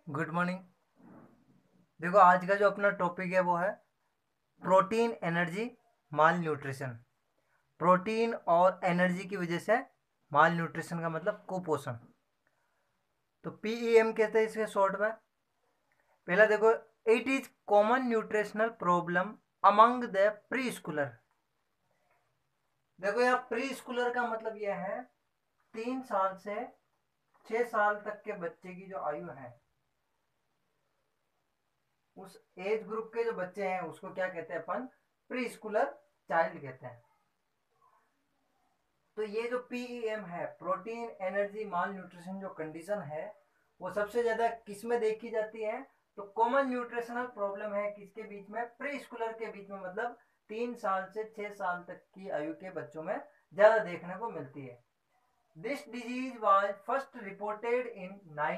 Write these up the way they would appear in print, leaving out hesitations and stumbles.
Good morning. देखो, आज का जो अपना टॉपिक है वो है protein energy malnutrition. Protein और एनर्जी की वजह से माल न्यूट्रिशन का मतलब कुपोषण। तो पीईएम कहते हैं इसके शॉर्ट में। पहला देखो, it is common nutritional problem among the preschooler. देखो, यहाँ प्री स्कूलर का मतलब यह है 3 साल से 6 साल तक के बच्चे की जो आयु है, उस एज ग्रुप के जो बच्चे हैं उसको क्या कहते हैं अपन? प्री स्कूलर चाइल्ड कहते हैं। तो ये जो पीईएम है, प्रोटीन एनर्जी माल न्यूट्रिशन जो कंडीशन है, वो सबसे ज्यादा किस में देखी जाती है? तो कॉमन न्यूट्रिशनल प्रॉब्लम है किसके बीच में? प्री स्कूलर के बीच में, मतलब 3 साल से 6 साल तक की आयु के बच्चों में ज्यादा देखने को मिलती है। This disease was first reported in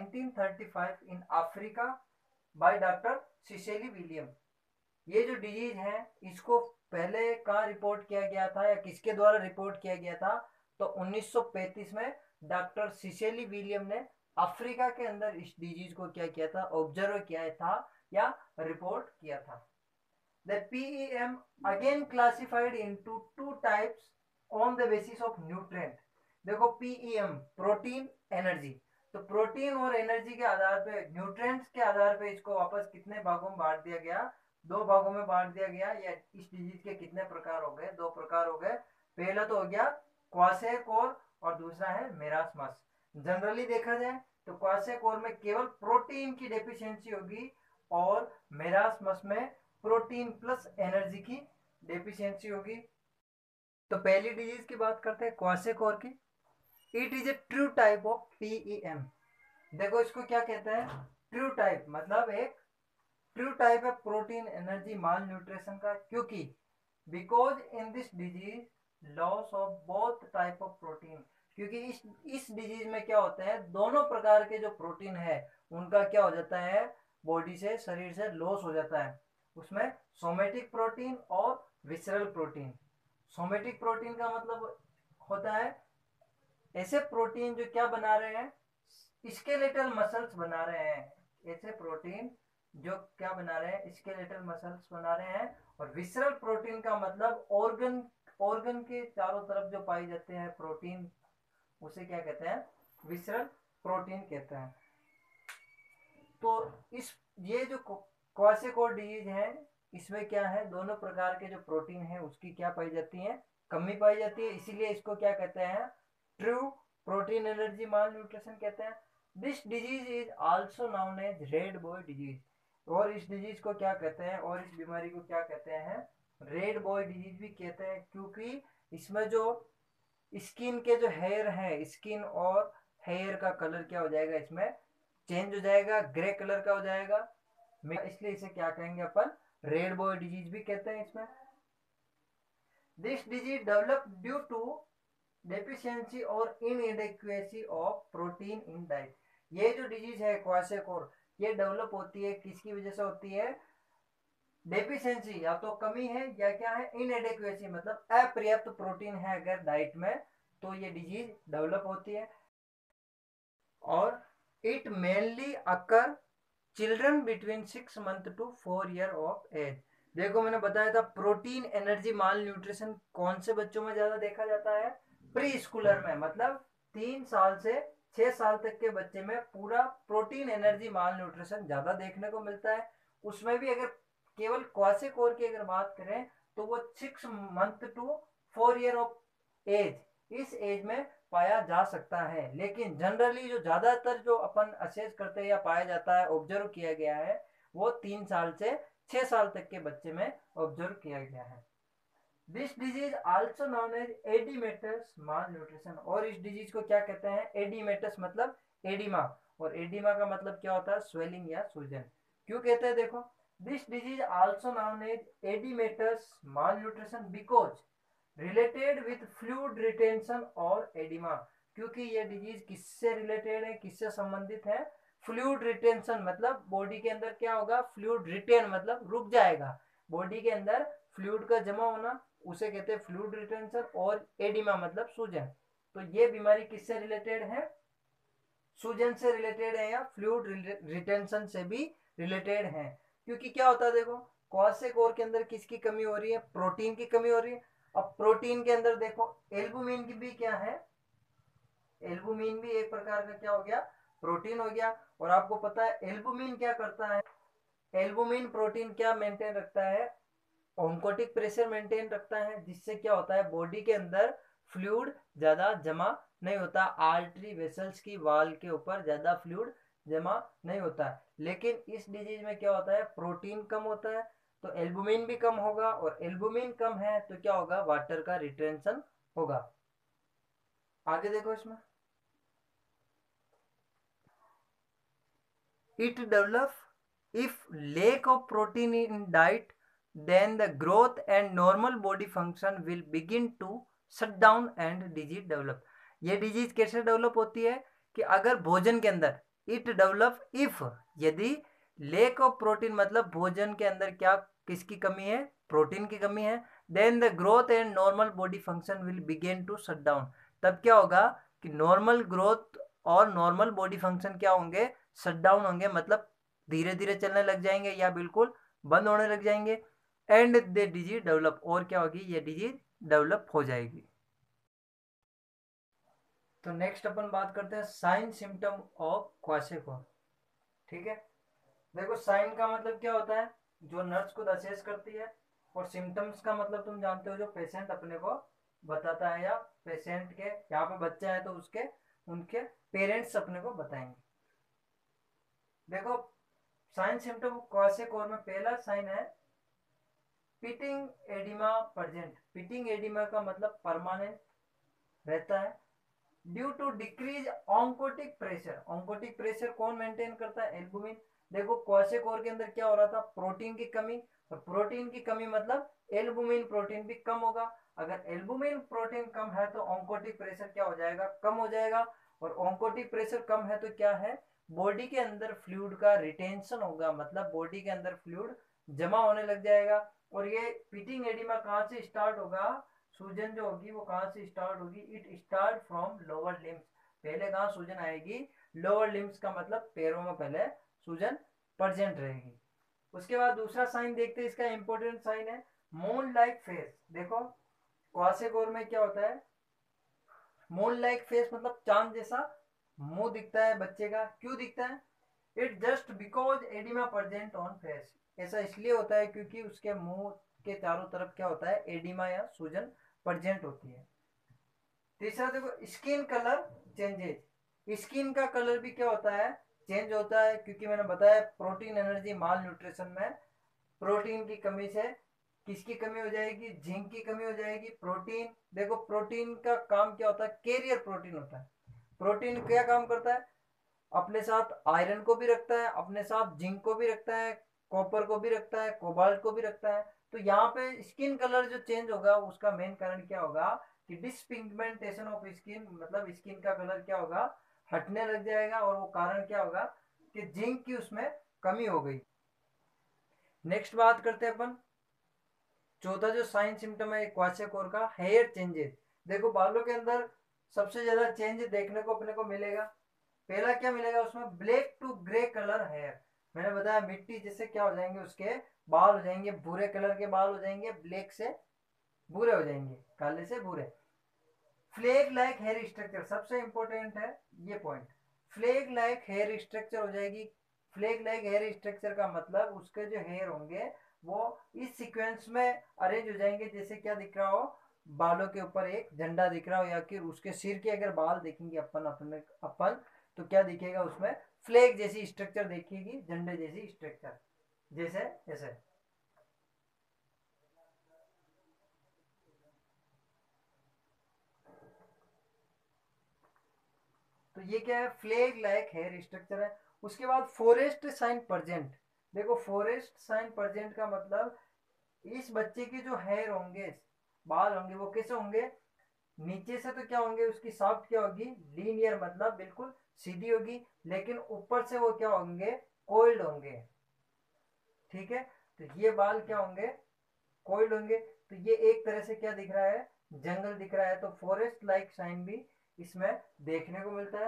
1935 in Africa by doctor Cicely William. ये जो डिजीज है, इसको पहले कहाँ रिपोर्ट किया गया था या किसके द्वारा रिपोर्ट किया गया था? तो 1935 में डॉक्टर सिसेली विलियम ने अफ्रीका के अंदर इस डिजीज को क्या किया था? ऑब्जर्व किया था या रिपोर्ट किया था। The PEM again classified into two types on the basis of nutrient. देखो, पीईएम प्रोटीन एनर्जी, तो प्रोटीन और एनर्जी के आधार पे, न्यूट्रिएंट्स के आधार पे इसको वापस कितने भागों में बांट दिया गया? 2 भागों में बांट दिया गया। या इस डिजीज के कितने प्रकार हो गए? 2 प्रकार हो गए। पहला तो हो गया क्वासेकोर और दूसरा है मेरास्मस। जनरली देखा जाए तो क्वासेकोर में केवल प्रोटीन की डेफिशिएंसी होगी और मेरास्मस में प्रोटीन प्लस एनर्जी की डेफिशिएंसी होगी। तो पहली डिजीज की बात करते हैं, क्वासेकोर की। It is a true type of PEM. देखो, इसको क्या कहते हैं? ट्रू टाइप, मतलब एक ट्रू टाइप है प्रोटीन एनर्जी माल न्यूट्रिशन का। क्योंकि because in this disease loss of both type of protein, क्योंकि इस डिजीज में क्या होता है, दोनों प्रकार के जो प्रोटीन है उनका क्या हो जाता है? बॉडी से, शरीर से लॉस हो जाता है। उसमें सोमेटिक प्रोटीन और विसरल प्रोटीन। सोमेटिक प्रोटीन का मतलब होता है ऐसे प्रोटीन जो क्या बना रहे हैं? स्केलेटल मसल्स बना रहे हैं। ऐसे प्रोटीन जो क्या बना रहे हैं? स्केलेटल मसल्स बना रहे हैं। और विसरल प्रोटीन का मतलब ऑर्गन, ऑर्गन के चारों तरफ जो पाई जाते हैं प्रोटीन, उसे क्या कहते हैं? विसरल प्रोटीन कहते हैं। तो इस ये जो क्वासेकोर डिजीज है, इसमें क्या है, दोनों प्रकार के जो प्रोटीन है उसकी क्या पाई जाती है? कमी पाई जाती है। इसीलिए इसको क्या कहते हैं? True protein energy malnutrition कहते हैं। This disease is also known as red boy disease. और इस डिजीज को क्या कहते हैं, और इस बीमारी को क्या कहते हैं? रेड बॉय डिजीज भी कहते हैं। क्योंकि इसमें जो स्किन के जो हेयर है, स्किन और हेयर का कलर क्या हो जाएगा? इसमें चेंज हो जाएगा, ग्रे कलर का हो जाएगा। इसलिए इसे क्या कहेंगे अपन? रेड बॉय डिजीज भी कहते हैं इसमें। This disease develop due to deficiency और inadequacy of protein in diet. ये जो डिजीज है क्वासेकोर, ये डेवलप होती है किसकी वजह से होती है? डेफिशिएंसी, या तो कमी है या क्या है? इनएडेक्वेसी, मतलब अपर्याप्त प्रोटीन है अगर डाइट में, तो ये डिजीज डेवलप होती है। और it mainly occur children between 6 month to 4 year of age. देखो, मैंने बताया था प्रोटीन एनर्जी माल न्यूट्रिशन कौन से बच्चों में ज्यादा देखा जाता है? प्री स्कूलर में, मतलब 3 साल से 6 साल तक के बच्चे में पूरा प्रोटीन एनर्जी माल न्यूट्रिशन ज्यादा देखने को मिलता है। उसमें भी अगर केवल क्वासेकोर की अगर बात करें तो वो 6 month to 4 year of age, इस एज में पाया जा सकता है। लेकिन जनरली जो ज्यादातर जो अपन असेस करते हैं या पाया जाता है, ऑब्जर्व किया गया है, वो 3 साल से 6 साल तक के बच्चे में ऑब्जर्व किया गया है। This disease also known as edematous malnutrition. और इस डिजीज को क्या कहते हैं? एडिमेटस, मतलब एडिमा। और एडिमा का मतलब क्या होता है? स्वेलिंग या सूजन। क्यों कहते हैं? देखो, this disease also known as edematous malnutrition because related with fluid retention और एडिमा। क्योंकि ये डिजीज किससे रिलेटेड है, किससे संबंधित है? फ्लूइड रिटेंशन, मतलब बॉडी के अंदर क्या होगा? फ्लूइड रिटेन, मतलब रुक जाएगा। बॉडी के अंदर फ्लूइड का जमा होना, उसे कहते हैं फ्लूइड रिटेंशन। और एडिमा मतलब सूजन। तो ये बीमारी किससे रिलेटेड है? सूजन से रिलेटेड है या फ्लूइड रिटेंशन से भी रिलेटेड है। क्योंकि क्या होता है देखो, क्वासेकोर के अंदर किसकी कमी हो रही है, प्रोटीन की कमी हो रही है। अब प्रोटीन के अंदर देखो एल्बुमिन की भी क्या है, एल्बुमिन भी एक प्रकार का क्या हो गया, प्रोटीन हो गया। और आपको पता है एल्बुमिन क्या करता है, एल्बुमिन प्रोटीन क्या मेंटेन रखता है, ऑन्कोटिक प्रेशर मेंटेन रखता है, जिससे क्या होता है बॉडी के अंदर फ्लूइड ज्यादा जमा नहीं होता, आर्टरी वेसल्स की वाल के ऊपर ज्यादा फ्लूइड जमा नहीं होता है। लेकिन इस डिजीज में क्या होता है, प्रोटीन कम होता है तो एल्बुमिन भी कम होगा, और एल्बुमिन कम है तो क्या होगा, वाटर का रिटेंशन होगा। आगे देखो इसमें, it develop if lack of protein in diet, then the growth and normal body function will begin to shut down and disease develop। ये डिजीज कैसे डेवलप होती है कि अगर भोजन के अंदर, इट डेवलप इफ, यदि लेक ऑफ प्रोटीन मतलब भोजन के अंदर क्या किसकी कमी है, प्रोटीन की कमी है, then the growth and normal body function will begin to shut down. तब क्या होगा कि नॉर्मल ग्रोथ और नॉर्मल बॉडी फंक्शन क्या होंगे, शट डाउन होंगे, मतलब धीरे धीरे चलने लग जाएंगे या बिल्कुल बंद होने लग जाएंगे। एंड दे डिजीज डेवलप, और क्या होगी, ये डिजीज डेवलप हो जाएगी। तो नेक्स्ट अपन बात करते हैं साइन सिम्टम ऑफ क्वाशेकोर। ठीक है, देखो साइन का मतलब क्या होता है, जो नर्स खुद असेस करती है, और सिम्टम्स का मतलब तुम जानते हो जो पेशेंट अपने को बताता है, या पेशेंट के यहाँ पे बच्चा है तो उसके उनके पेरेंट्स अपने को बताएंगे। देखो साइन सिम्टम क्वाशेकोर में पहला साइन है pitting edema present. Pitting edema का मतलब परमानेंट रहता है due to decrease oncotic pressure. Oncotic pressure कौन मेंटेन करता है, एल्बुमिन। देखो क्वाशेकोर के अंदर क्या हो रहा था, प्रोटीन की कमी, और प्रोटीन की कमी मतलब एल्बुमिन प्रोटीन भी कम होगा। अगर एल्बुमिन प्रोटीन कम है तो ऑन्कोटिक प्रेशर क्या हो जाएगा, कम हो जाएगा। और ऑन्कोटिक प्रेशर कम है तो क्या है, बॉडी के अंदर फ्लूइड का रिटेंशन होगा, मतलब बॉडी के अंदर फ्लूइड जमा होने लग जाएगा। और ये पिटिंग एडिमा कहाँ से स्टार्ट होगा, सूजन जो होगी वो कहाँ से स्टार्ट होगी, it start from lower limbs. पहले कहाँ सूजन आएगी, लोअर लिम्स का मतलब पैरों में पहले सूजन प्रेजेंट रहेगी। उसके बाद दूसरा साइन देखते हैं, इसका इंपॉर्टेंट साइन है मून लाइक फेस। देखो क्वाशेकोर में क्या होता है, मून लाइक फेस मतलब चांद जैसा मुंह दिखता है बच्चे का। क्यों दिखता है, it just because edema present on face. ऐसा इसलिए होता है क्योंकि उसके मुंह के चारों तरफ क्या होता है, एडिमा या सूजन प्रेजेंट होती है। तीसरा देखो स्किन कलर चेंजेज। स्किन का कलर भी क्या होता है, चेंज होता है, क्योंकि मैंने बताया प्रोटीन एनर्जी माल न्यूट्रिशन में प्रोटीन की कमी से किसकी कमी हो जाएगी, जिंक की कमी हो जाएगी। प्रोटीन देखो प्रोटीन का काम क्या होता है, कैरियर प्रोटीन होता है। प्रोटीन क्या काम करता है, अपने साथ आयरन को भी रखता है, अपने साथ जिंक को भी रखता है, कॉपर को भी रखता है, कोबाल्ट को भी रखता है। तो यहाँ पे स्किन कलर जो चेंज होगा उसका मेन कारण क्या होगा कि डिसपिगमेंटेशन ऑफ स्किन, मतलब स्किन का कलर क्या होगा, हटने लग जाएगा। और वो कारण क्या होगा कि जिंक की उसमें कमी हो गई। नेक्स्ट बात करते हैं अपन, चौथा जो साइन सिम्टम है क्वाशेकोर का, हेयर चेंजेस। देखो बालों के अंदर सबसे ज्यादा चेंज देखने को अपने को मिलेगा। पहला क्या मिलेगा उसमें, black to grey colour hair. मैंने बताया मिट्टी जैसे क्या हो जाएंगे उसके बाल हो जाएंगे, भूरे कलर के बाल हो जाएंगे, ब्लैक से भूरे हो जाएंगे, काले से भूरे। फ्लेग लाइक हेयर स्ट्रक्चर सबसे इंपॉर्टेंट है ये point, flag like hair structure हो जाएगी। फ्लेग लाइक हेयर स्ट्रक्चर का मतलब उसके जो हेयर होंगे वो इस सीक्वेंस में अरेंज हो जाएंगे, जैसे क्या दिख रहा हो, बालों के ऊपर एक झंडा दिख रहा हो, या फिर उसके सिर के अगर बाल देखेंगे अपन तो क्या दिखेगा उसमें, फ्लैग जैसी स्ट्रक्चर देखेगी, झंडे जैसी स्ट्रक्चर, जैसे ऐसे। तो ये क्या है, फ्लैग लाइक हेयर स्ट्रक्चर है। उसके बाद फॉरेस्ट साइन प्रेजेंट। देखो फॉरेस्ट साइन प्रेजेंट का मतलब इस बच्चे के जो हेयर होंगे, बाल होंगे, वो कैसे होंगे, नीचे से तो क्या होंगे, उसकी शाफ्ट क्या होगी, लीनियर मतलब बिल्कुल सीधी होगी, लेकिन ऊपर से वो क्या होंगे, कोइल्ड होंगे। ठीक है, तो ये बाल क्या होंगे, कोइल्ड होंगे। तो ये एक तरह से क्या दिख रहा है, जंगल दिख रहा है। तो फॉरेस्ट लाइक साइन भी इसमें देखने को मिलता है।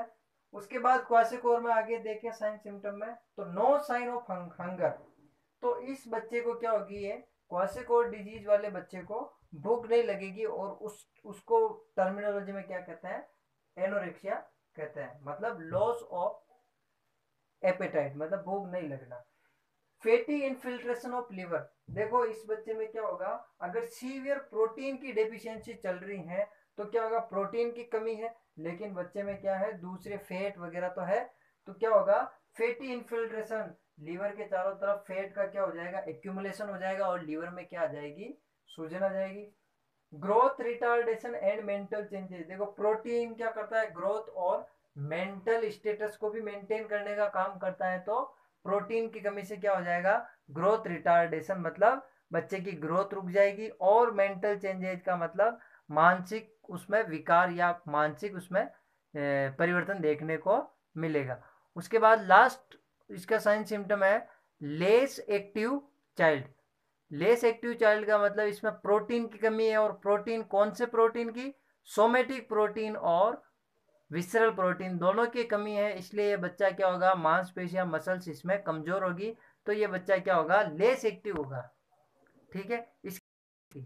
उसके बाद क्वासिकोर में आगे देखें साइन सिम्टम में, तो नो साइन ऑफ हंगर। तो इस बच्चे को क्या होगी, ये क्वासिकोर डिजीज वाले बच्चे को भूख नहीं लगेगी, और उसको टर्मिनोलॉजी में क्या कहते हैं, एनोरेक्सिया कहते हैं, मतलब लॉस ऑफ एपेटाइट, मतलब भूख नहीं लगना। फैटी इनफिल्ट्रेशन ऑफ लिवर, देखो इस बच्चे में क्या होगा, अगर सीवियर प्रोटीन की डेफिशिएंसी चल रही है तो क्या होगा, प्रोटीन की कमी है, लेकिन बच्चे में क्या है, दूसरे फैट वगैरह तो है, तो क्या होगा, फैटी इनफिल्ट्रेशन, लीवर के चारों तरफ फैट का क्या हो जाएगा, एक्यूमुलेशन हो जाएगा, और लीवर में क्या आ जाएगी, सूजन आ जाएगी। Growth retardation and mental changes, देखो प्रोटीन क्या करता है, ग्रोथ और मेंटल स्टेटस को भी मेंटेन करने का काम करता है, तो प्रोटीन की कमी से क्या हो जाएगा, ग्रोथ रिटार्डेशन, मतलब बच्चे की ग्रोथ रुक जाएगी, और मेंटल चेंजेस का मतलब मानसिक उसमें विकार या मानसिक उसमें परिवर्तन देखने को मिलेगा। उसके बाद लास्ट इसका साइन सिम्टम है less active child. Less active child का मतलब इसमें प्रोटीन की कमी है, और प्रोटीन कौन से प्रोटीन की, सोमेटिक प्रोटीन और विसरल प्रोटीन दोनों की कमी है, इसलिए ये बच्चा क्या होगा, मांसपेशियां मसल्स इसमें कमजोर होगी, तो ये बच्चा क्या होगा, लेस एक्टिव होगा। ठीक है, इसकी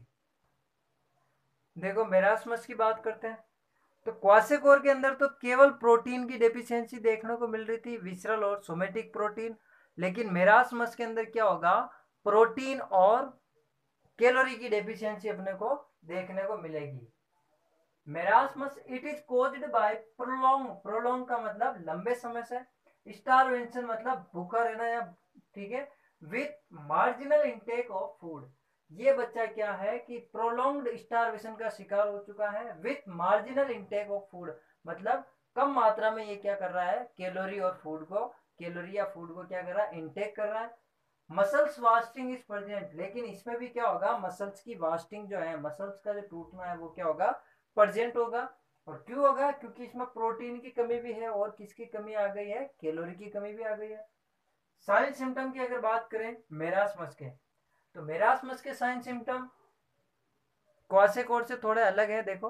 देखो मेरास्मस की बात करते हैं, तो क्वासेकोर के अंदर तो केवल प्रोटीन की डेफिशिएंसी देखने को मिल रही थी, विसरल और सोमेटिक प्रोटीन, लेकिन मेरास्मस के अंदर क्या होगा, प्रोटीन और कैलोरी की डेफिशिएंसी अपने को देखने को मिलेगी। Marasmus it is caused by prolong, prolong का मतलब लंबे समय से, स्टारवेशन मतलब भूखा रहना, या ठीक है, with marginal intake of food, ये बच्चा क्या है कि प्रोलोंग्ड स्टारवेशन का शिकार हो चुका है, with marginal intake of food, मतलब कम मात्रा में ये क्या कर रहा है, कैलोरी और फूड को, कैलोरी या फूड को क्या कर रहा है, इंटेक कर रहा है। मसल्स वास्टिंग इज प्रेजेंट, लेकिन इसमें भी क्या होगा, मसल्स की वास्टिंग जो है, मसल्स का जो टूटना है वो क्या होगा, प्रेजेंट होगा। और क्यों होगा, क्योंकि इसमें प्रोटीन की कमी भी है, और किसकी कमी आ गई है, कैलोरी की कमी भी आ गई है। साइन सिम्टम की अगर बात करें मेरास्मस के, तो मेरास्मस के साइन सिम्टम क्वासेकोर से थोड़े अलग है, देखो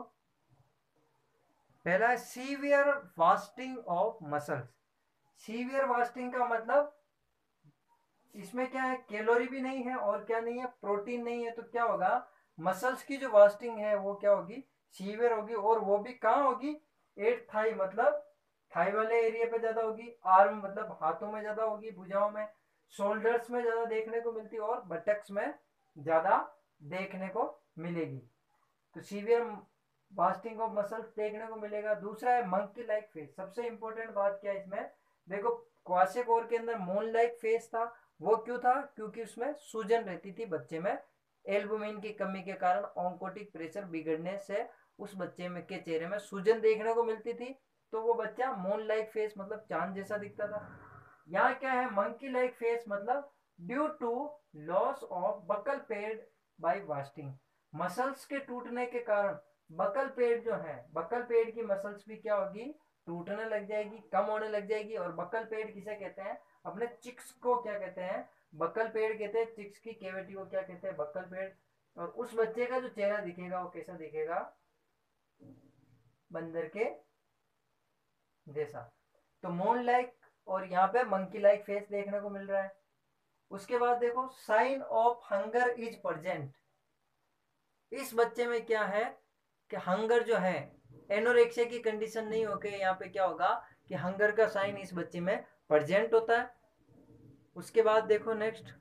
पहला है severe wasting of muscles. Severe wasting का मतलब इसमें क्या है, कैलोरी भी नहीं है और क्या नहीं है, प्रोटीन नहीं है, तो क्या होगा, मसल्स की जो वास्टिंग है वो क्या होगी, सीवियर होगी, और वो भी कहाँ होगी, एट थाई, मतलब थाई वाले एरिया पे ज्यादा होगी, आर्म मतलब हाथों में ज्यादा होगी, भुजाओं में, शोल्डर्स में ज्यादा देखने को मिलती है, और बटक्स में ज्यादा देखने को मिलेगी। तो सीवियर वास्टिंग ऑफ मसल्स देखने को मिलेगा। दूसरा है मंकी लाइक फेस, सबसे इंपॉर्टेंट बात क्या है इसमें, देखो क्वासेकोर के अंदर मून लाइक फेस था, वो क्यों था, क्योंकि उसमें सूजन रहती थी बच्चे में, एल्बुमिन की कमी के कारण ऑन्कोटिक प्रेशर बिगड़ने से उस बच्चे में के चेहरे में सूजन देखने को मिलती थी, तो वो बच्चा मून लाइक फेस मतलब चांद जैसा दिखता था। यहाँ क्या है, मंकी लाइक फेस मतलब due to loss of buccal pad by wasting, muscles के टूटने के कारण बकल पेड़ जो है, बकल पेड़ की मसल्स भी क्या होगी, टूटने लग जाएगी, कम होने लग जाएगी। और बकल पेड़ किसे कहते हैं, अपने चिक्स को क्या कहते हैं, बकल पेड़ कहते हैं, चिक्स की केविटी को क्या कहते हैं, बकल पेड़। और उस बच्चे का जो चेहरा दिखेगा वो कैसा दिखेगा, बंदर के जैसा। तो मून लाइक और यहाँ पे मंकी लाइक फेस देखने को मिल रहा है। उसके बाद देखो sign of hunger is present, इस बच्चे में क्या है कि हंगर जो है, एनोरेक्सिया की कंडीशन नहीं होके यहाँ पे क्या होगा कि हंगर का साइन इस बच्चे में प्रेजेंट होता है। उसके बाद देखो नेक्स्ट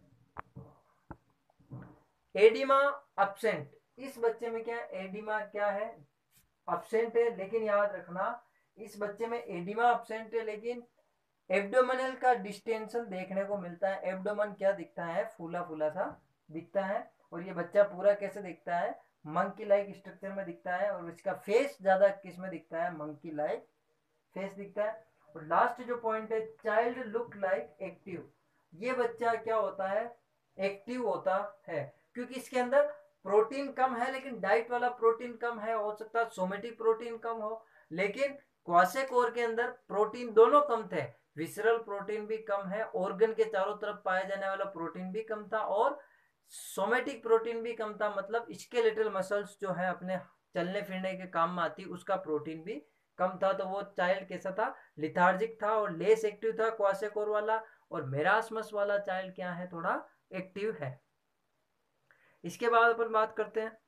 एडिमा अब्सेंट, इस बच्चे में क्या है, एडिमा क्या है, अब्सेंट है, लेकिन याद रखना इस बच्चे में एडिमा अब्सेंट है, लेकिन एब्डोमिनल का डिस्टेंशन देखने को मिलता है। एब्डोमन क्या दिखता है, फूला फूला सा दिखता है, और ये बच्चा पूरा कैसे दिखता है, मंकी लाइक स्ट्रक्चर में दिखता है, और इसका फेस ज्यादा किस में दिखता है, मंकी लाइक फेस दिखता है। और लास्ट जो पॉइंट है चाइल्ड लुक लाइक एक्टिव, ये बच्चा क्या होता है, एक्टिव होता है, क्योंकि इसके अंदर प्रोटीन कम है, लेकिन डाइट वाला प्रोटीन कम है, हो सकता है सोमेटिक प्रोटीन कम हो, लेकिन क्वासेकोर के अंदर प्रोटीन दोनों कम थे, विसरल प्रोटीन भी कम है, ऑर्गन के चारों तरफ पाया जाने वाला प्रोटीन भी कम था, और सोमेटिक प्रोटीन भी कम था, मतलब स्केलेटल मसल्स जो है अपने चलने फिरने के काम में आती, उसका प्रोटीन भी कम था, तो वो चाइल्ड कैसा था, लिथार्जिक था और लेस एक्टिव था क्वासेकोर वाला। और मेरास्मस वाला चाइल्ड क्या है, थोड़ा एक्टिव है। इसके बाद अपन बात करते हैं,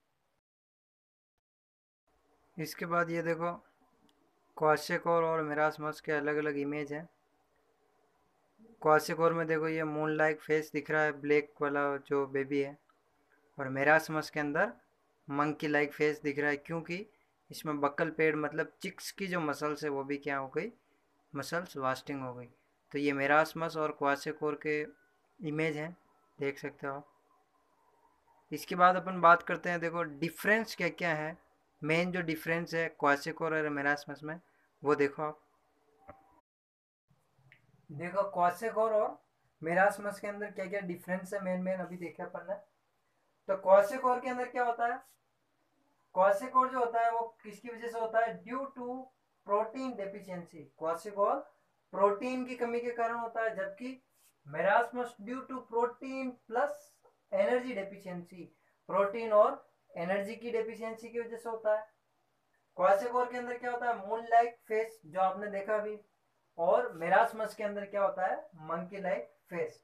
इसके बाद ये देखो क्वासेकोर और मेरास्मस के अलग अलग इमेज हैं। क्वासेकोर में देखो ये मून लाइक फेस दिख रहा है, ब्लैक वाला जो बेबी है। और मेरास्मस के अंदर मंकी लाइक फेस दिख रहा है, क्योंकि इसमें बक्कल पेड़ मतलब चिक्स की जो मसल्स है वो भी क्या हो गई, मसल्स वास्टिंग हो गई। तो ये मेरास्मस और क्वासेकोर के इमेज हैं, देख सकते हो आप। इसके बाद अपन बात करते हैं, देखो डिफरेंस क्या क्या है, मेन जो डिफरेंस है क्वासेकोर और मेरास्मस में, वो देखो आप। देखो क्वासेकोर और मेरास्मस के अंदर क्या क्या डिफरेंस है, मेन मेन अभी देखे अपन ने। तो क्वासेकोर के अंदर क्या होता है, क्वासेकोर जो होता है वो किसकी वजह से होता है, due to protein deficiency. Kwashiorkor protein की कमी के कारण होता है, जबकि marasmus due to protein plus energy deficiency, protein और एनर्जी की डेफिशिएंसी की वजह से होता है। क्वासेकोर के अंदर क्या होता है, मून लाइक फेस जो आपने देखा अभी, और मेरास्मस के अंदर क्या होता है, मंकी लाइक फेस।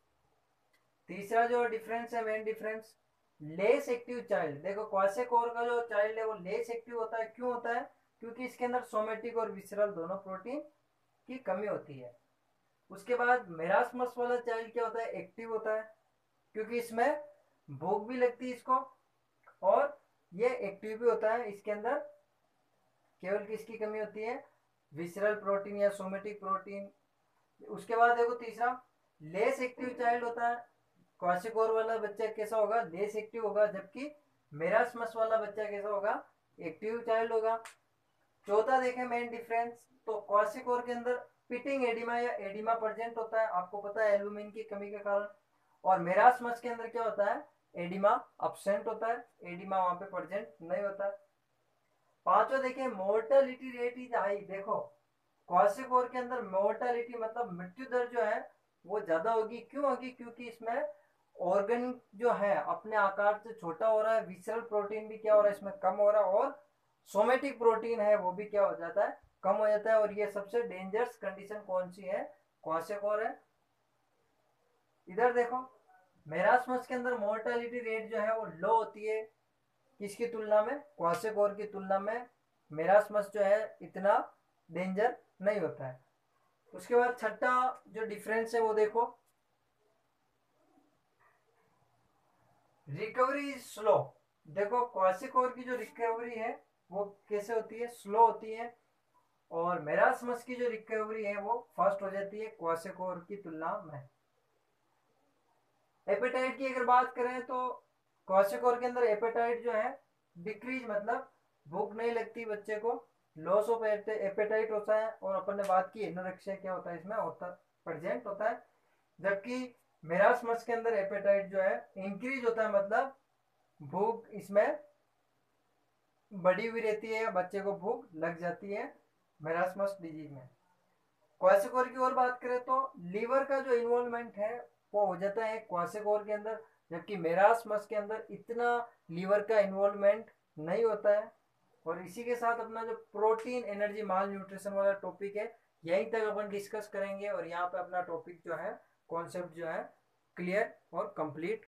तीसरा जो डिफरेंस है, main difference, less active child. देखो क्वासेकोर का जो चाइल्ड है वो लेस एक्टिव होता है, क्यों होता है, क्योंकि इसके अंदर सोमेटिक और विसरल दोनों प्रोटीन की कमी होती है। उसके बाद मेरास्मस वाला चाइल्ड क्या होता है, एक्टिव होता है, क्योंकि इसमें भूख भी लगती है इसको, और ये एक्टिव भी होता है। इसके अंदर केवल किसकी कमी होती है, विसरल प्रोटीन या सोमेटिक प्रोटीन। उसके बाद देखो तीसरा, लेस एक्टिव चाइल्ड होता है। क्वासिकोर वाला बच्चा कैसा होगा, लेस एक्टिव होगा, जबकि मेरास्मस वाला बच्चा कैसा होगा, एक्टिव चाइल्ड होगा। चौथा देखें मेन डिफरेंस, तो क्वासिकोर के अंदर पिटिंग एडिमा या एडिमा प्रेजेंट होता है, आपको पता है एल्यूमिन की कमी के कारण। और मेरास्मस के अंदर क्या होता है, एडिमा अब्सेंट होता है, एडिमा वहां पे प्रेजेंट नहीं होता है। पांचवा देखें, मोर्टेलिटी रेट इज हाई। देखो क्वासिकोर के अंदर मोर्टेलिटी मतलब मृत्यु दर जो है वो ज्यादा होगी, क्यों होगी, क्योंकि इसमें ऑर्गन जो है अपने आकार से छोटा हो रहा है, विसरल प्रोटीन भी क्या हो रहा है इसमें कम हो रहा है, और सोमेटिक प्रोटीन है वो भी क्या हो जाता है, कम हो जाता है। और ये सबसे डेंजरस कंडीशन कौन सी है, क्वासिकोर है। इधर देखो मेरास्मस के अंदर मोर्टेलिटी रेट जो है वो लो होती है, किसकी तुलना में, क्वासेकोर की तुलना में मेरास्मस जो है इतना डेंजर नहीं होता है। उसके बाद छठा जो डिफरेंस है वो देखो, रिकवरी इज स्लो। देखो क्वासिकोर की जो रिकवरी है वो कैसे होती है, स्लो होती है, और मेरास्मस की जो रिकवरी है वो फास्ट हो जाती है क्वासिकोर की तुलना में। एपेटाइट की अगर बात करें तो क्वासिकोर के अंदर एपेटाइट जो है डिक्रीज, मतलब भूख नहीं लगती बच्चे को, लॉस ऑफ एपेटाइट होता है। और अपन ने बात की एनोरेक्सिया क्या होता है, इसमें होता प्रेजेंट होता है। जबकि मेरास्मस के अंदर एपेटाइट जो है इंक्रीज होता है, मतलब भूख इसमें बढ़ी हुई रहती है या बच्चे को भूख लग जाती है मेरास्मस डिजीज में। क्वासिकोर की और बात करें तो लीवर का जो इन्वॉल्वमेंट है वो हो जाता है क्वासिकोर के अंदर, जबकि मेरास्मस के अंदर इतना लीवर का इन्वॉल्वमेंट नहीं होता है। और इसी के साथ अपना जो प्रोटीन एनर्जी माल न्यूट्रिशन वाला टॉपिक है यहीं तक अपन डिस्कस करेंगे, और यहाँ पे अपना टॉपिक जो है, कॉन्सेप्ट जो है क्लियर और कंप्लीट